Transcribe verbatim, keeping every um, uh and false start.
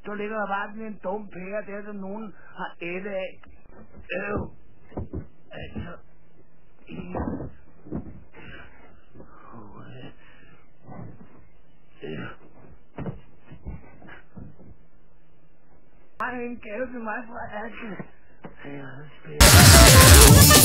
så ligger der bare sådan en dum pære der, som nogen har ætte af. Øv. Altså. Har en gave til mig fra Aske. Jeg har spillet.